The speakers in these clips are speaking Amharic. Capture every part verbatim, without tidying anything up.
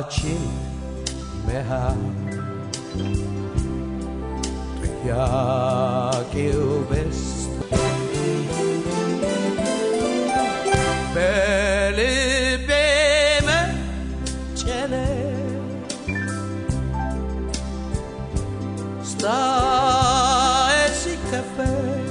Bacin meha ጥያቄው በዝቶ በልቤ መጨነቅ ስታይ ሲከፈት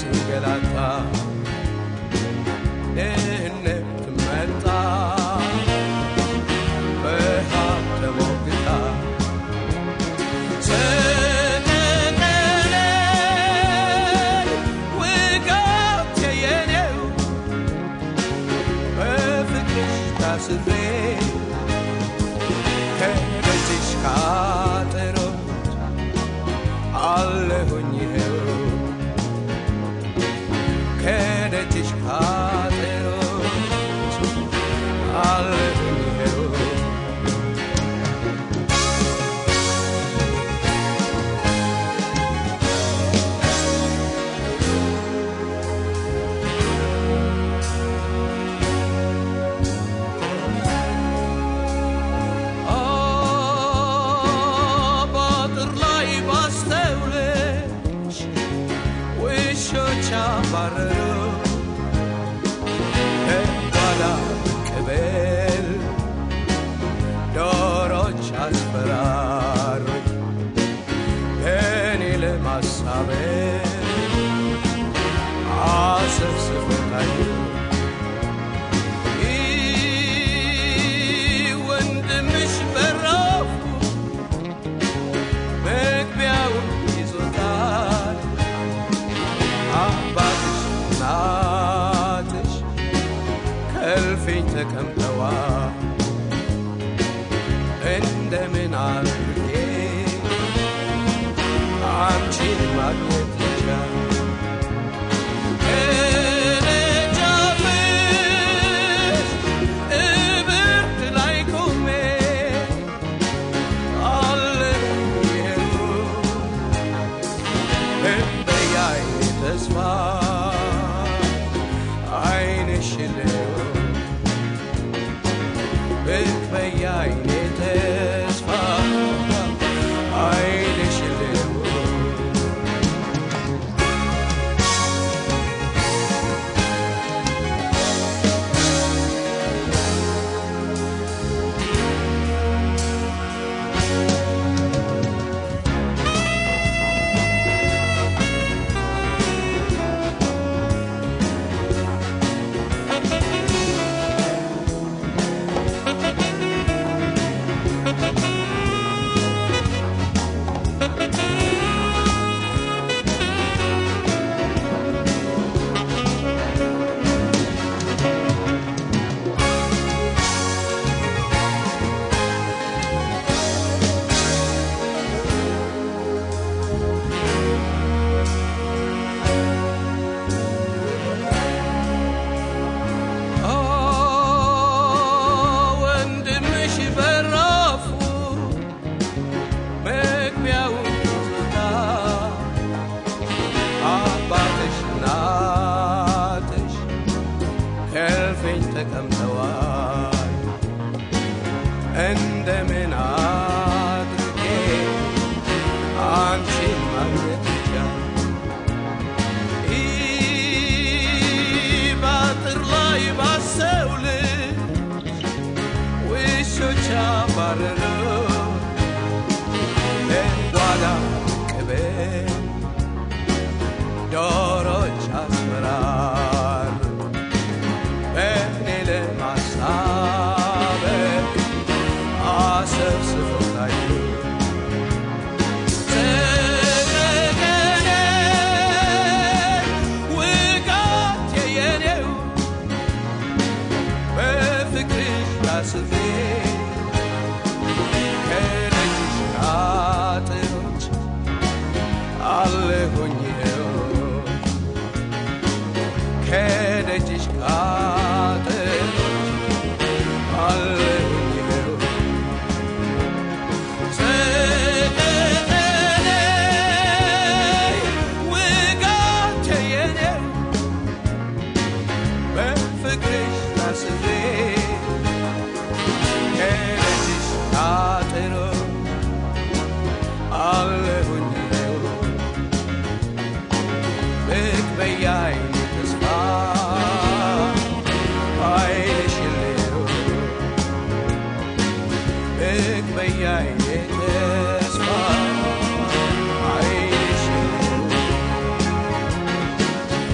ስንገላታ ድህነት መጣ በሀብት ሞግታ ሰቀቀነኝ ውጋት የኔው በፍቅርሽ ታስሬ ከደጅሽ ካጥሮት አለሁኝ ይኸው ከደጅሽ ካጥሮት አለሁኝ ይኸው ባረሩ እንኳላ ቅበል ዶሮች አስፈራሩኝ እኔ ለማሳበል አሰብስበታዩ ወንድምሽ በራፉ መግቢያውን ይዞታል አባትሽ ናትሽ ከልፌኝ ተቀምጠዋ እንደምን አድርጌ አንቺን ማግኘት ይቻል ከደጃፍሽ እብርት ላይ ቆሜ አለሁ በያይኔ ተስፋ አይንሽ ለው በያይኔ ተስፋ አይንሽ ለው ተቀምጠዋል እንደምን አድርጌ አንቺን ማግኘት ይቻል በአጥር ላይ ባሰው ልጅ ውሾች አባረሩ እንኳላ ቅበል ዶሮች አስፈራሩ እኔ ለማሳበብ አሰብስበታዩ ሰቀቀነኝ ውጋት የኔው በፍቅርሽ ታስሬ ከደጅሽ አጥሮች አለሁኝ ይኸው ከደጅሽ አጥሮች አለሁኝ ይኸው ሰቀቀነኝ ውጋት የኔው በፍቅርሽ ታስሬ ከደጅሽ አጥሮች አለሁኝ ይኸው ብቅ በያይኔ ተስፋ አይንሽ ለው ብቅ በያይኔ ተስፋ አይንሽ ለው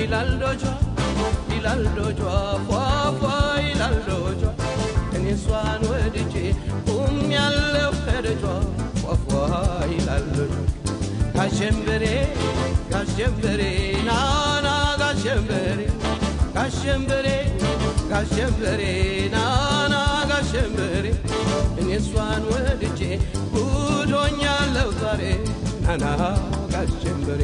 ይላል ዶጇ ይላል ዶጇ ፏፏ ይላል ዶጇ እኔ እሷን ወድጄ ቁም ያለው ከደጇ ፏፏ ይላል ዶጇ ጋሸንበሬ ጋሸንበሬ ናና ጋሸንበሬ ጋሸንበሬ ጋሸንበሬ ናና ጋሸንበሬ እኔ እሷን ወድጄ ጉድ ሆኛለሁ ዛሬ ናና ጋሸንበሬ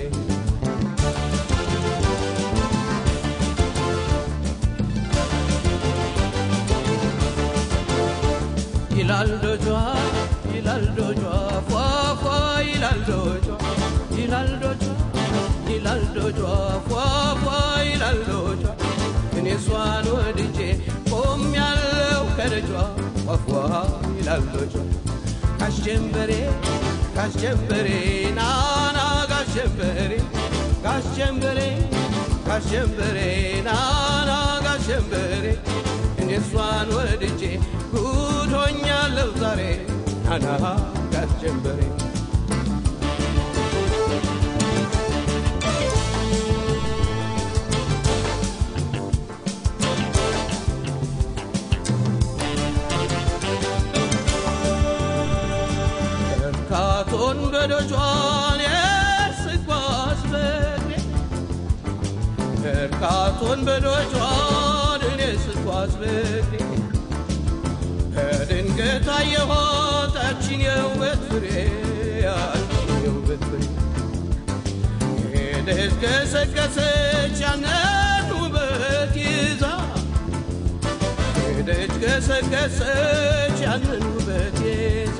ይላል ዶጇ ይላል ዶጇ ፏፏ ይላል ዶጇ ይላል ዶጇ ይላል ዶጇ ፏፏ ይላል ዶጇ እኔ እሷን ወድጄ ቆም ያለው ከደጇ ፏፏ ይላል ዶጇ ጋሸንበሬ ጋሸንበሬ ናና ጋሸንበሬ ጋሸንበሬ ጋሸንበሬ ናና ጋሸንበሬ እኔ እሷን ወድጄ ጉድ ሆኛለሁ ዛሬ ናና ጋሸንበሬ እርካቶን በደጇን የስጓዝ በእግሬ እርካቶን በደጇን እኔ ስጓዝ በእግሬ በድንገት አየኋት ያችን የውበት ፍሬ ያችን የውበት ፍሬ ሄደች ገሰገሰች ያንን ውበት ይዛ ሄደች ገሰገሰች ያንን ውበት ይዛ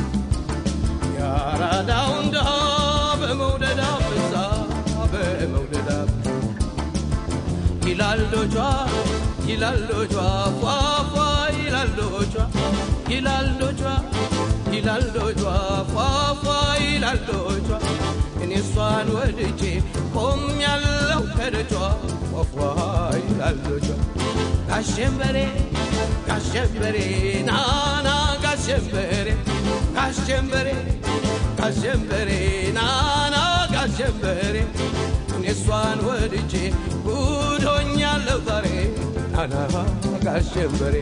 ያራዳውን ድሃ በመውደድ አፍዛ በመውደድ አፍዛ ይላል ዶጇ ይላል ዶጇ ፏፏ ይላል ዶጇ ይላል ዶጇ ይላል ዶጇ ፏፏ ይላል ዶጇ እኔ እሷን ወድጄ ቆም ያለው ከደጇ ፏፏ ይላል ዶጇ ጋሸንበሬ ጋሸንበሬ ናና ጋሸንበሬ ጋሸንበሬ ጋሸንበሬ ናና ጋሸንበሬ እኔ እሷን ወድጄ ጉድ ሆኛለሁ ዛሬ ናና ጋሸንበሬ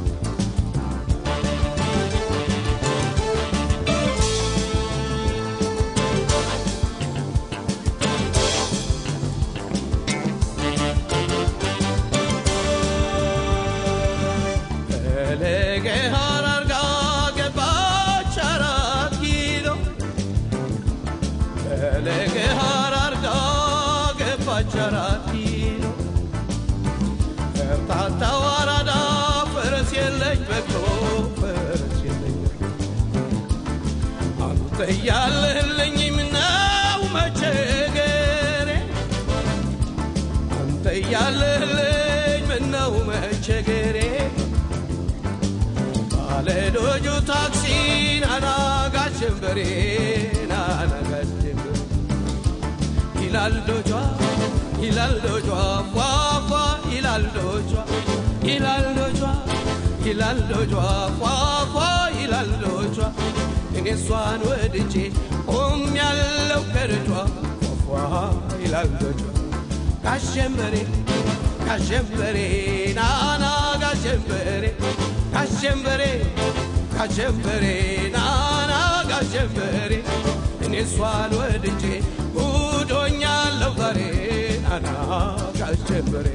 ፈለገ ሐረር ጋ ገባች አራት ኪሎ ፈለገ ሐረር ጋ ገባች አራት ኪሎ ከርታታው አራዳ ፈረስ የለኝ በቅሎ ፈረስ የለኝ አንተ ያለህልኝ ምነው መቸገሬ አንተ ያለህልኝ ምነው መቸገሬ ባለዶጁ ታክሲ ናና ጋሸንበሬ ናና ጋሸንበሬ ይላል ዶጇ ይላል ዶጇ ፏፏ ይላል ዶጇ ይላል ዶጇ ይላል ዶጇ ፏፏ ይላል ዶጇ እኔ እሷን ወድጄ ቆም ያለው ከደጇ ፏፏ ይላል ዶጇ ጋሸንበሬ ጋሸንበሬ ናና ጋሸንበሬ ጋሸንበሬ ጋሸንበሬ ናና ጋሸንበሬ እኔ እሷን ወድጄ ጉድ ሆኛለሁ ዛሬ ናና ጋሸንበሬ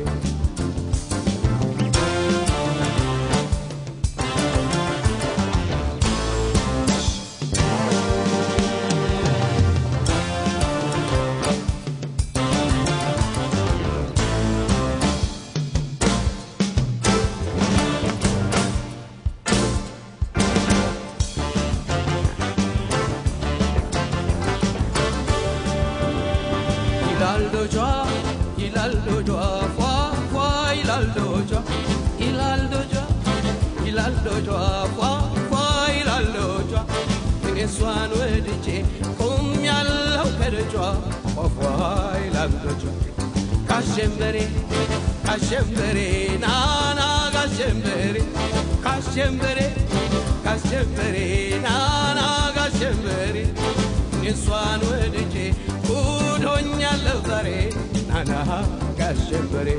ይላል ዶጇ ይላል ዶጇ ፏፏ ይላል ዶጇ ይላል ዶጇ ይላል ዶጇ ፏፏ ይላል ዶጇ እኔ እሷን ወድጄ ቆም ያለው ከደጇ ፏፏ ይላል ዶጇ ጋሸንበሬ ጋሸንበሬ ናና ጋሸንበሬ ጋሸንበሬ ጋሸንበሬ ናና ጋሸንበሬ እኔ እሷን ወድጄ ጉድ ሆኛለሁ ዛሬ ናና ጋሸበሬ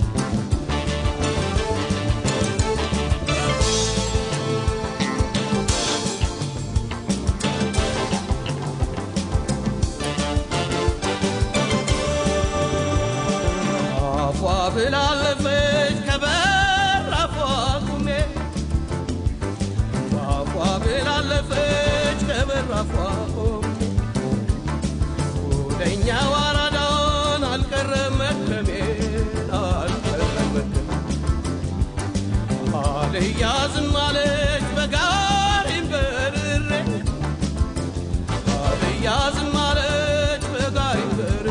ብላለፈች ከበራፏ ቁሜ ፏፏ ብላለፈች ከበራፏ ቁሜ ወደኛ ዋራዳን አልቀረም መክረሜ አልቀረም መክረሜ አልያዝም አለች በጋሪም በርሬ አልያዝም አለች በጋሪም በርሬ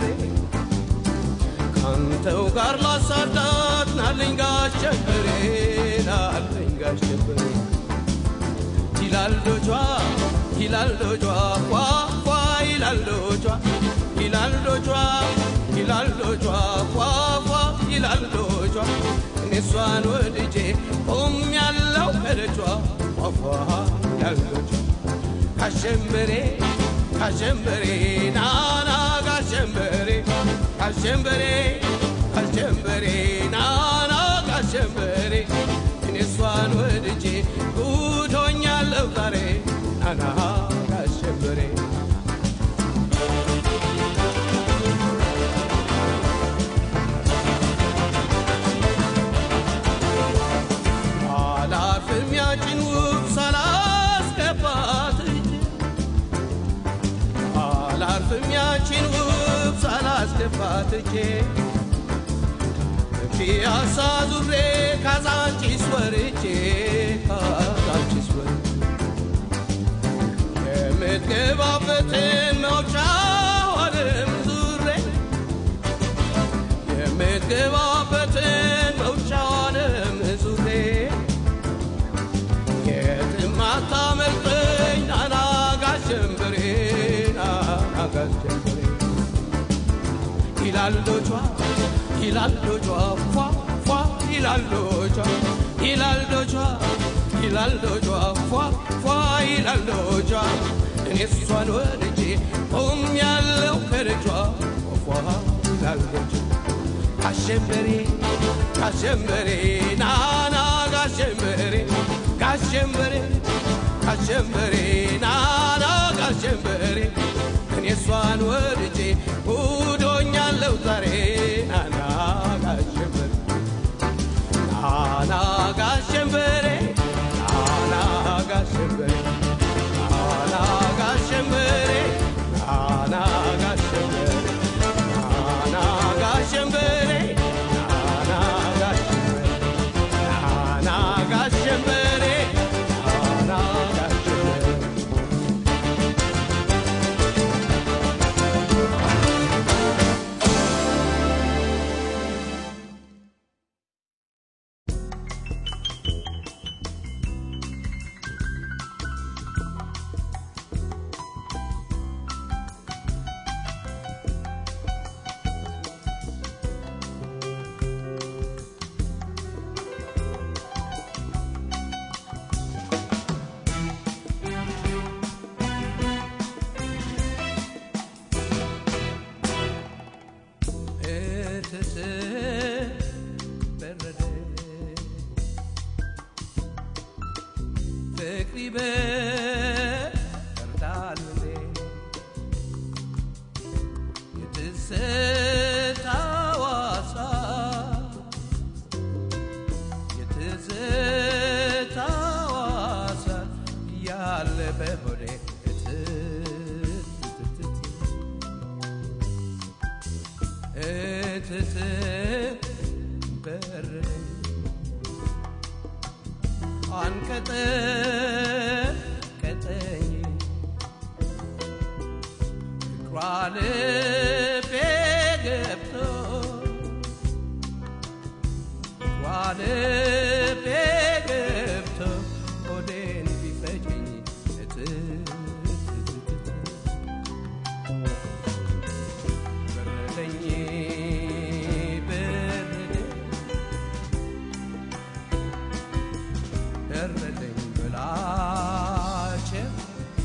ተው ጋር ላሳዳት ናልኝ ጋሸበሬ ናልኝ ጋሸበሬ ይላል ዶጇ ይላል ዶጇ ፏ ፏ ይላል ዶጇ ይላል ዶጇ ይላል ዶጇ ፏ ፏ ይላል ዶጇ እኔሷን ወድጄ ቆም ያለው ከደጇ ፏ ፏ ይላል ዶጇ ጋሸበሬ ጋሸበሬ ናና ጋሸበሬ ጋሸበሬ ጋሸበሬ ናና ጋሸበሬ እኔሷን ወድጄ ጉዶኛለሁ ዛሬ ናና ጋሸበሬ አላርፍም ያችን ውብ ሳላስገባት አላርፍም ያችን ውብ ሳላስገባት ፒያሳ ዙሬ ካዛንቺስ ወርጄ ካዛንቺስ ወርጄ የምትገባበትን መውጫዋንም ዙሬ የምትገባበትን መውጫዋንም ዙሬ የትም አታመልጠኝ ናና ጋሸበሬ ናና ጋሸበሬ ይላል ዶጇ ይላል ዶጇ ፏ ፏ ይላል ዶጇ ይላል ዶጇ ይላል ዶጇ ፏ ፏ ይላል ዶጇ እኔሷን ወድጄ ቆም ያለው ከደጇ ፏ ይላል ዶጇ ጋሸበሬ ጋሸበሬ ናና ጋሸበሬ ጋሸበሬ ጋሸበሬ ናና ጋሸበሬ እኔሷን ወድጄ ጉዶኛለሁ ዛሬ ናና ጋሸበሬ ናና ጋሸበሬ ናና ጋሸበሬ ናና ጋሸበሬ ናና ጋሸበሬ ናና ጋሸበሬ ናና ጋሸበሬ ናና ጋሸበሬ ናና ጋሸበሬ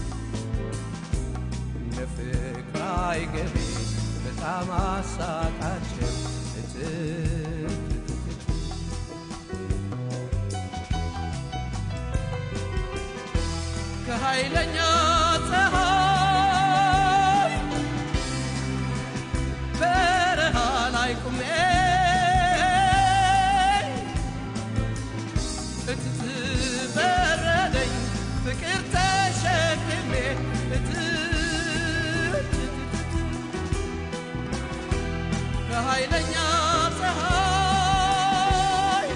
I get it, but I'm a sucker. ከኃይለኛ ፀሐይ በረሃ ላይ ቁሜ እትት በረደኝ ፍቅር ተሸክሜ እትት ከኃይለኛ ፀሐይ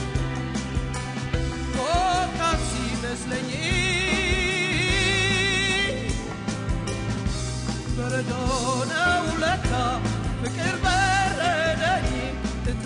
ሞቃት ሲመስለኝ በረዶ ነው ለካ ፍቅር በረደኝ እትት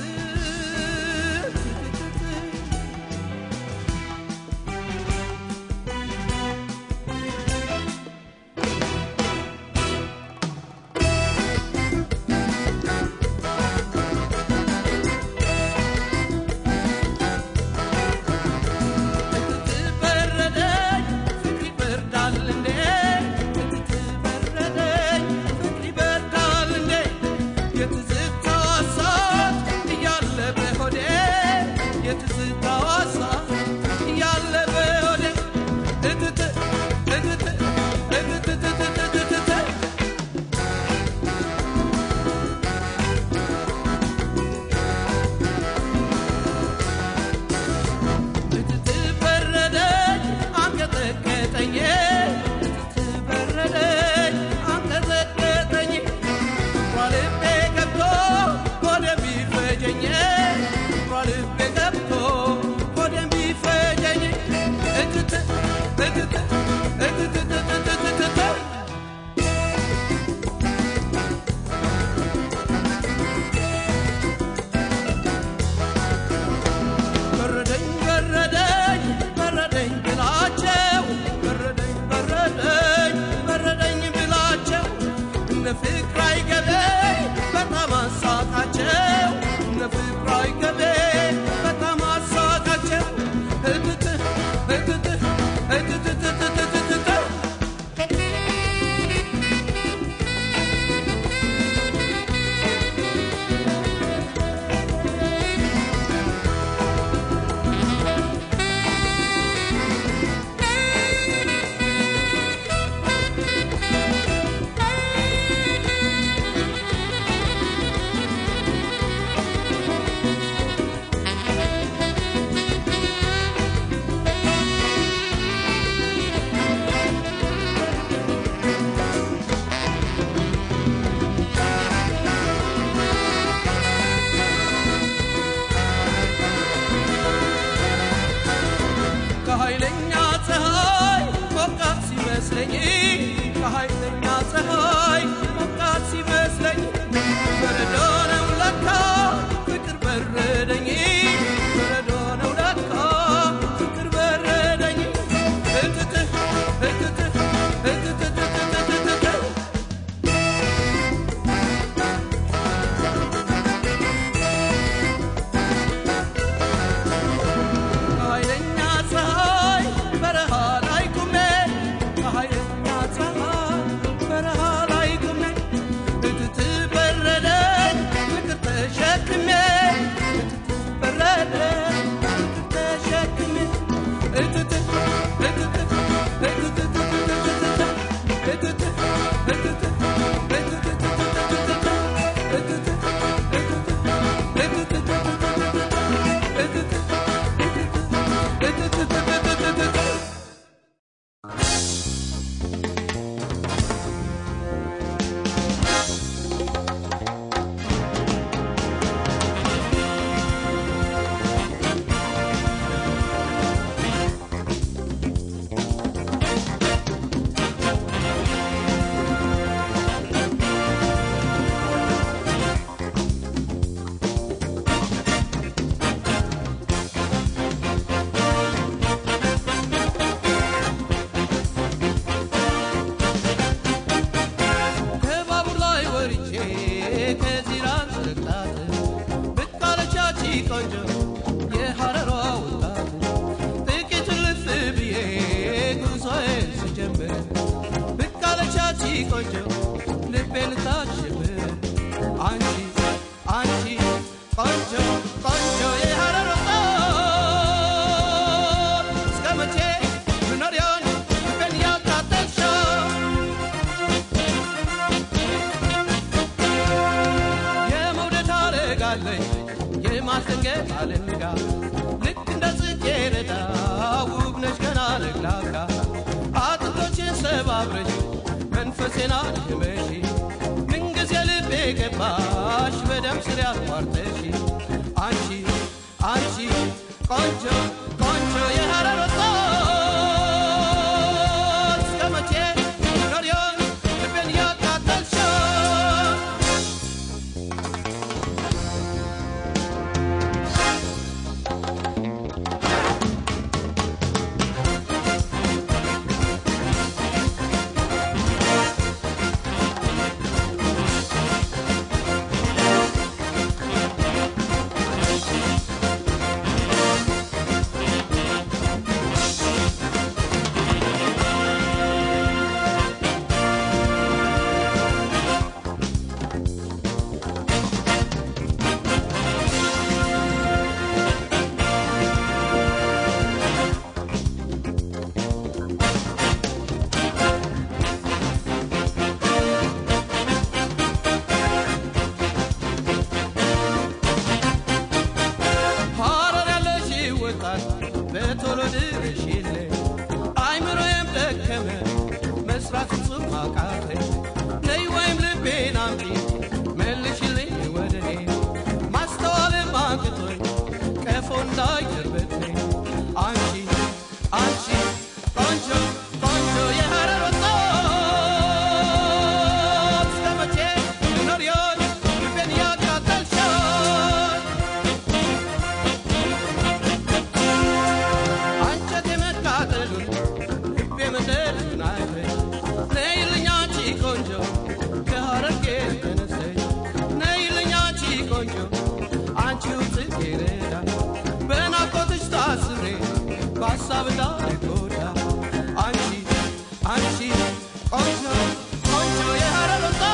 ድንገት አልንጋ ልክ እንደ ጽጌረዳ ውብ ነሽ ገና ለግላጋ አጥንቶችን ሰባብረሽ መንፈሴን አድመሽ ምንጊዜ ልቤ ገባሽ በደም ስር ያቋርጠሽ አንቺ አንቺ ቆንጆ ቆንጆ የሐረር ወጣት እስከ መቼ ኖር ይሆን ልቤን ያቃጠልሽው በቶሎ ድረሽልኝ አይምሮዬም ደከመ መስራት ፍጹም አቃተኝ ነይ ወይም ልቤን አምጪ መልሽልኝ ወደኔ ማስተዋልም አቅቶኝ ቀፎ እንዳይደርበትኝ አንቺ አንቺ ቆንጆ ቆንጆ የሐረር ወጣት እስከ መቼ ኖር ይሆን ልቤን ያቃጠልሽው Passava da ricorda Anci, anci, onjo, onjo ye haralota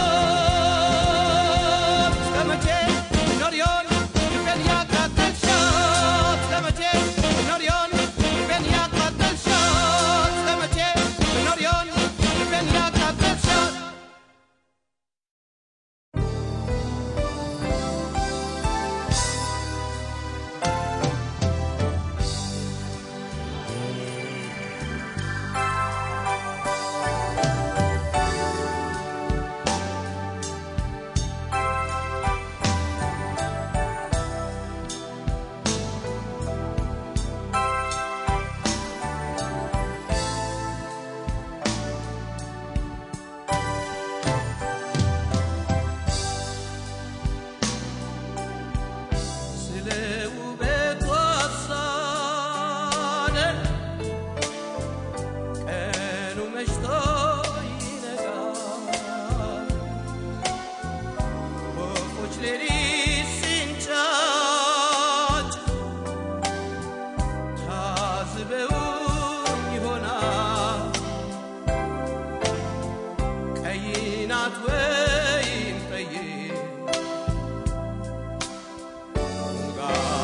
Skamache, norion, ben yakatel shot Skamache, norion, ben yakatel shot Skamache, norion, ben yakatel shot God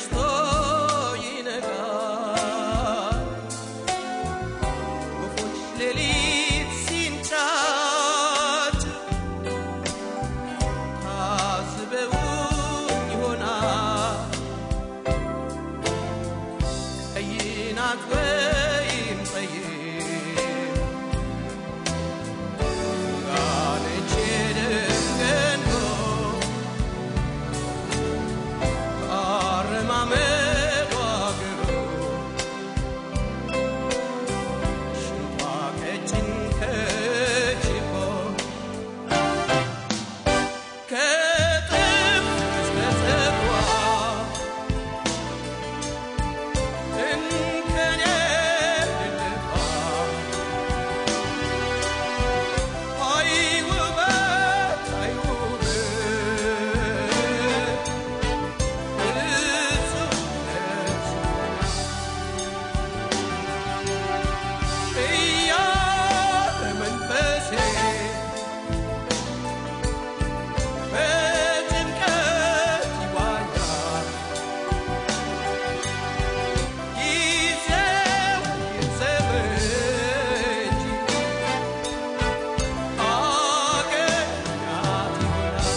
መሽቶ ይነጋል ወፎች ሌሊት ሲንጫጩ ታዝበውኝ ይሆናል ቀይ ናት ወይም ጠይም ጋነች ደንገኖ አረማመዷ ግሩ ሽንቷ ቀጭን ከችቦ ከጥፍር እስከ ፀጉሯ እንከን የሌለባት አይ ውበት አይ ውበት እጹብ ነች እያለ መንፈሴ በጭንቀት ይዋኛል ጊዜው ይርዘም እንጂ አገኛት ይሆናል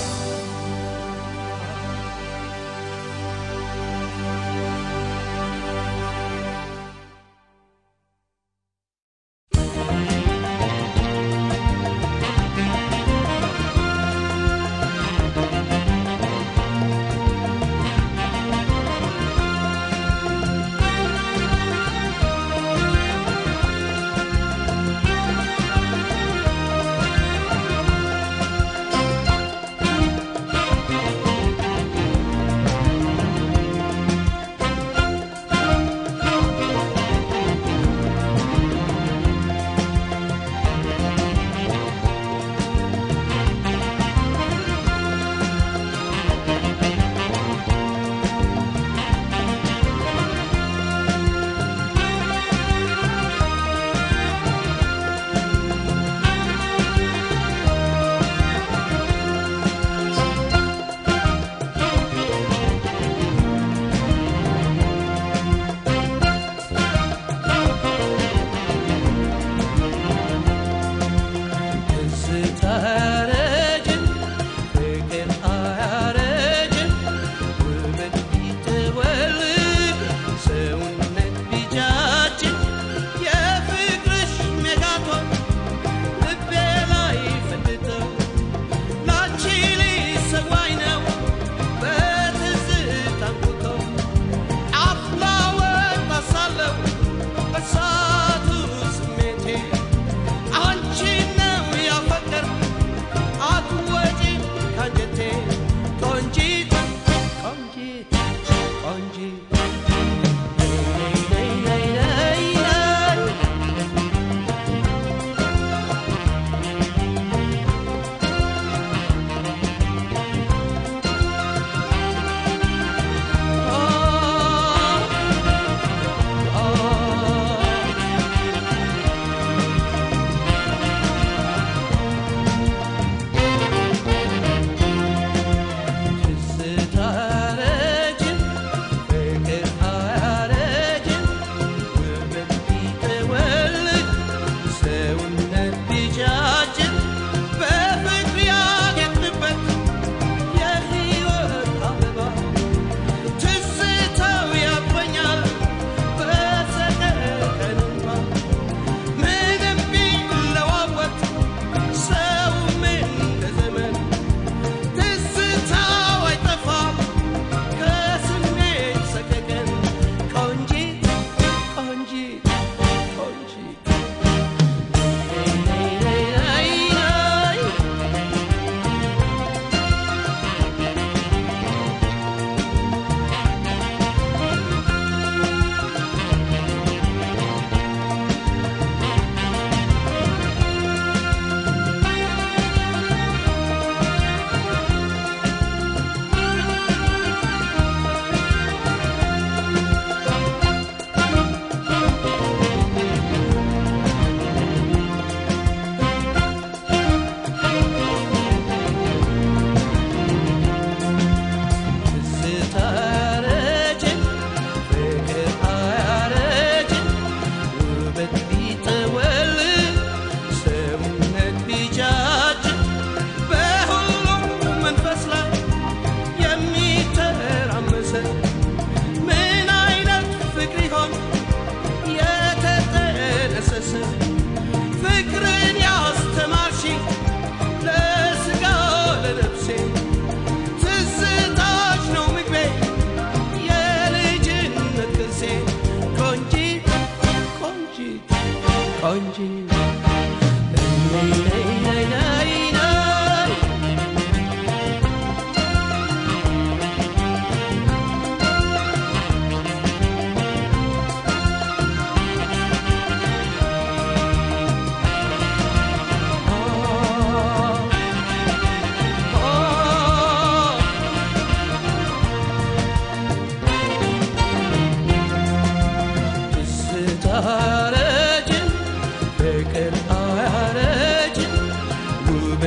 ትዝታ አያረጅም ፍቅር አያረጅም ውበት ቢጠወልግ ሰውነት ቢጃጅም የፍቅርሽ ሜጋቶን ልቤ ላይ ፈንድተው ላንቺ ሊሰዋኝ ነው በትዝታ አንጉቶ አፍላ ወጣ ሳለሁ በሳቱ ስሜቴ አንቺን ነው ያፈቀርኩ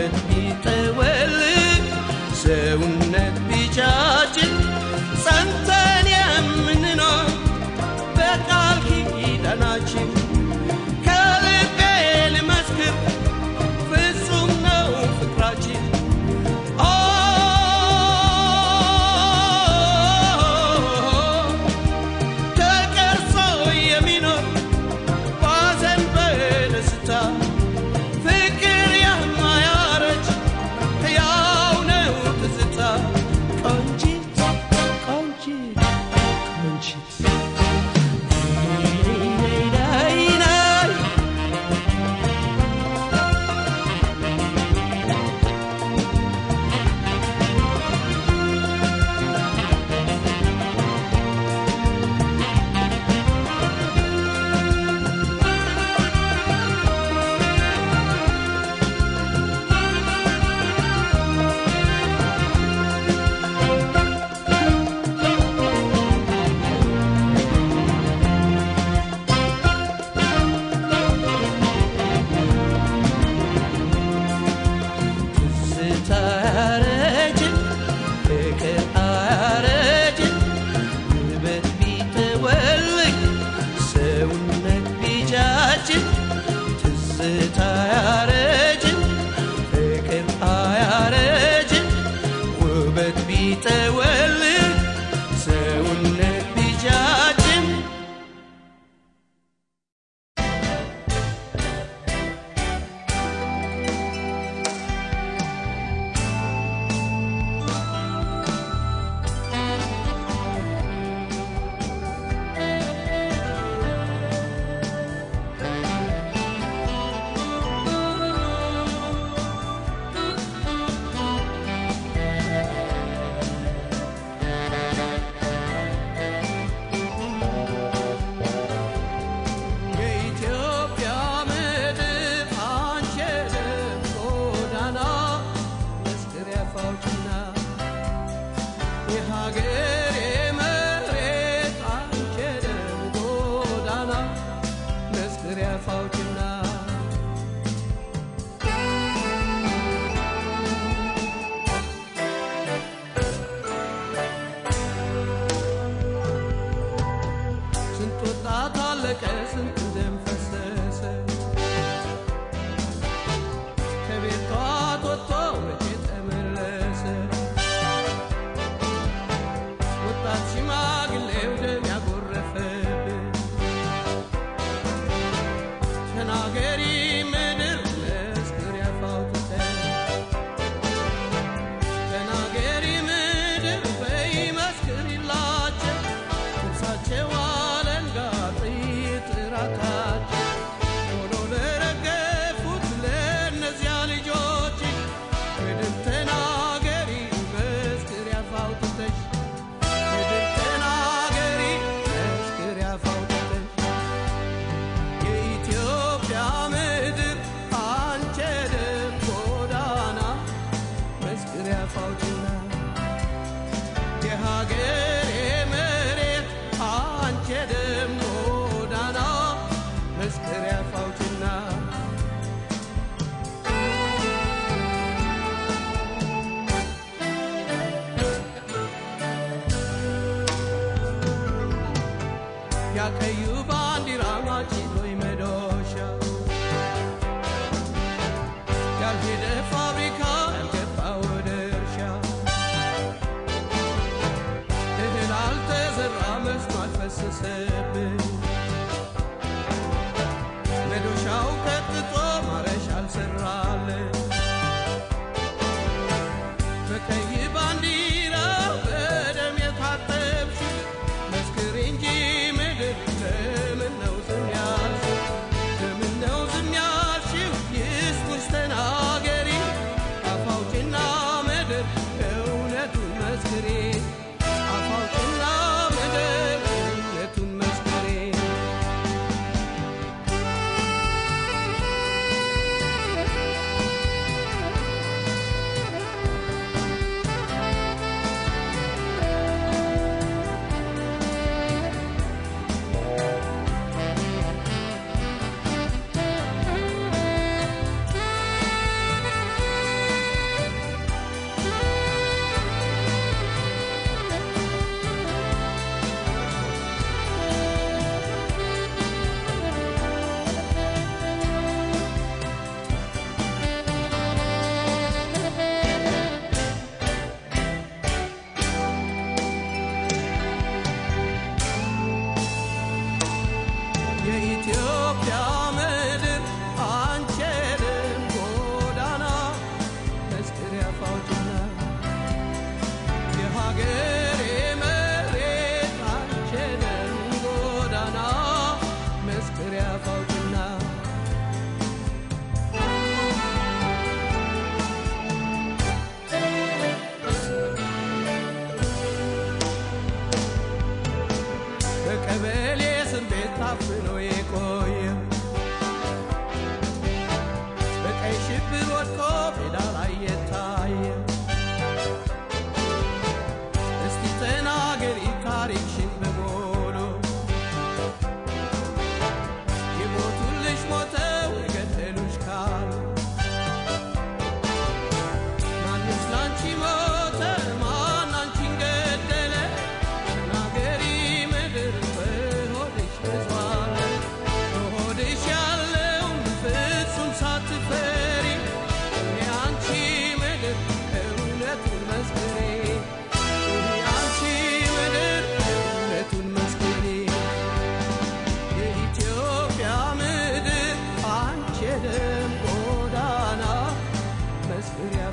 ውበት ቢጠወልግ ሰውነት ቢጫጭን ጸንተን የምንኖር በቃል ኪዳናችን ከልቤ ልመስክር ፍጹም ነው ፍቅራችን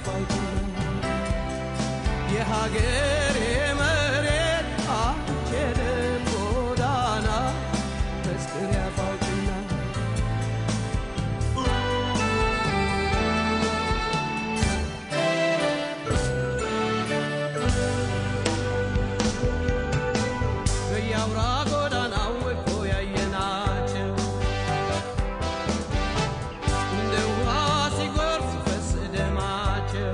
የሀገሬ መሬት አልችልም ጎዳና መስክር ያፋውጭና በያውራ ጎዳናው ወጥቶ ያየናቸው እንደ ውሃ ሲጎርፍ ሲፈስ ደማቸው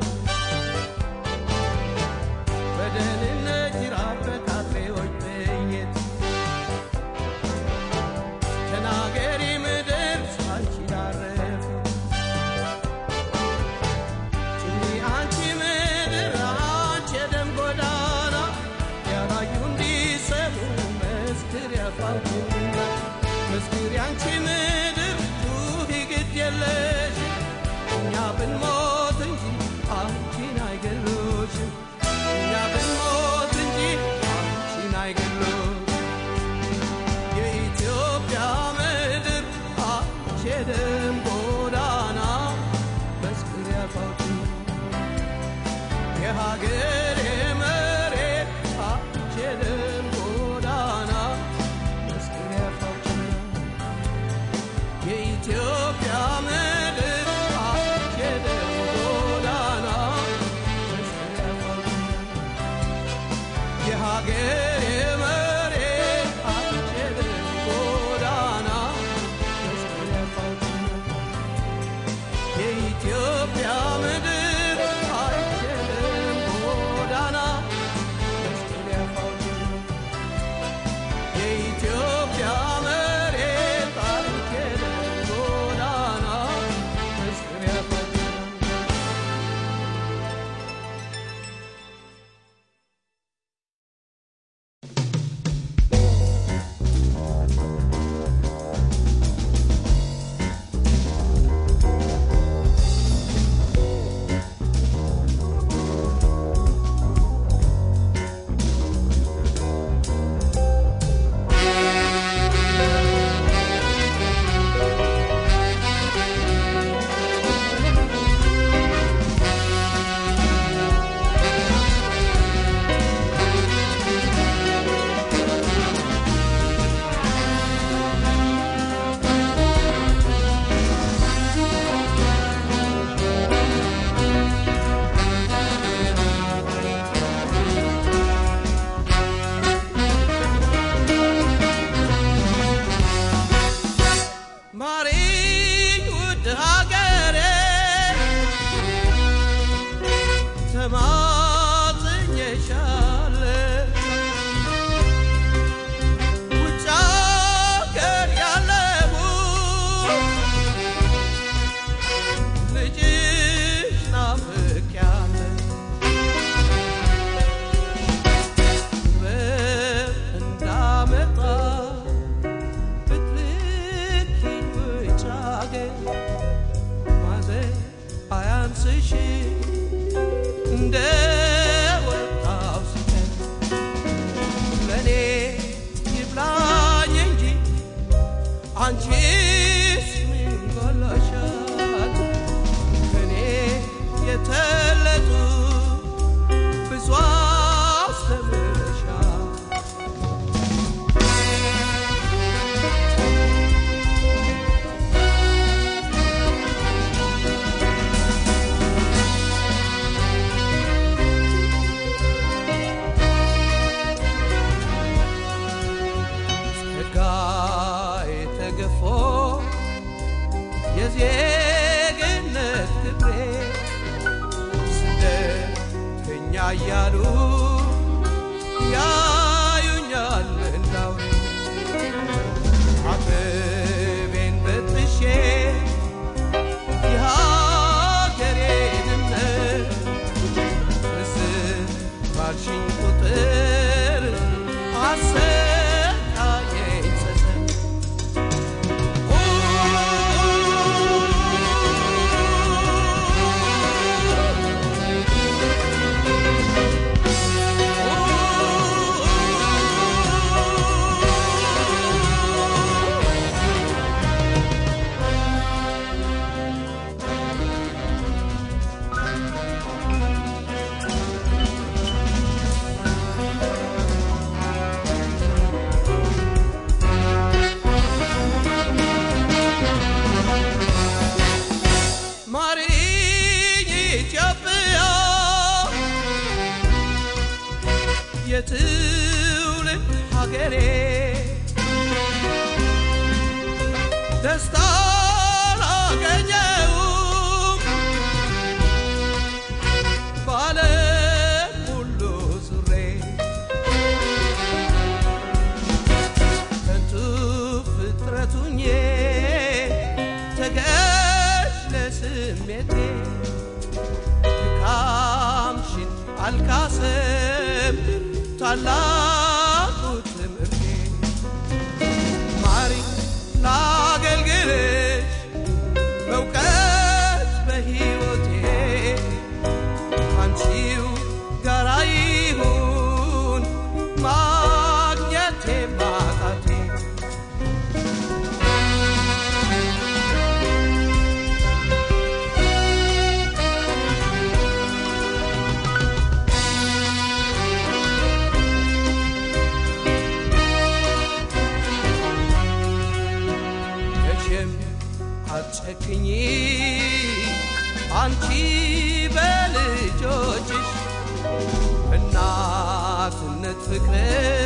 በደህንነት ይራበት አጥሬዎች በየት ተናገሪ ምድር አንቺ ዳረፍ ጭኒ አንቺ ምድር አንቺ የደም ጎዳና ያላዩ እንዲሰሙ መስክር ያፋውጭና መስክር ያንቺ ምድር ጩኺ ግድ የለሽ እኛ ብንሞት እንጂ አንቺን አይገሉሽም እኛ ብንሞት እንጂ አንቺን አይገሉሽም የኢትዮጵያ ምድር አንቺ የደም ጎዳና መስክር ያፋውጭና የሀገሬ መሬት አንቺ የደም ጎዳና መስክር ያፋውጭና የኢትዮጵያ ምድር አንቺ የደም ጎዳና መስክር ያፋውጭና የሀገሬ መሬት አንቺ የደም ጎዳና መስክር ያፋውጭና የኢትዮጵያ ምድር አንቺ የደም ጎዳና መስክር ያፋውጭና የኢትዮጵያ መሬት አንቺ የደም ጎዳና መስክር ያፋውጭና ማሪኝ ውድ ሀገሬ ተማጽኜሻለሁ ውጭ ሀገር ያለው ልጅሽ ናፍቄያለሁ ውበት እንዳመጣ ብትልኪኝ ውጭ ሀገር ማዘን አያንስሽ እንደ ወጣው ሲቀር ለእኔ ይብላኝ እንጂ አንቺስ ምን ጎሎሻል ከእኔ የተለጡ ብዙ አስተምረሻል ጸጋዬ ተገፎ የዜግነት ክብሬ ስደተኛ እያሉ ያዩኛል እንዳውሬ አጥቤን በጥሼ የሀገሬን እምነት እስር ባልሽኝ ቁጥር አሰቃየኝ ጸጸት የትውልድ ሀገሬ ደስታ ላገኘው ባለም ሁሉ ዙሬ ከንቱ ፍጥረቱኜ ተገዥ ለስሜቴ ድካምሽን አልካስም ታላቁ ትምህርቴ ማሪ ላገልግልሽ በእውቀት በሕይወቴ ካንቺው ጋር ይሁን ማግኘቴ ማጣቴ አትጨክኚ አንቺ በልጆችሽ እናትነት ፍቅር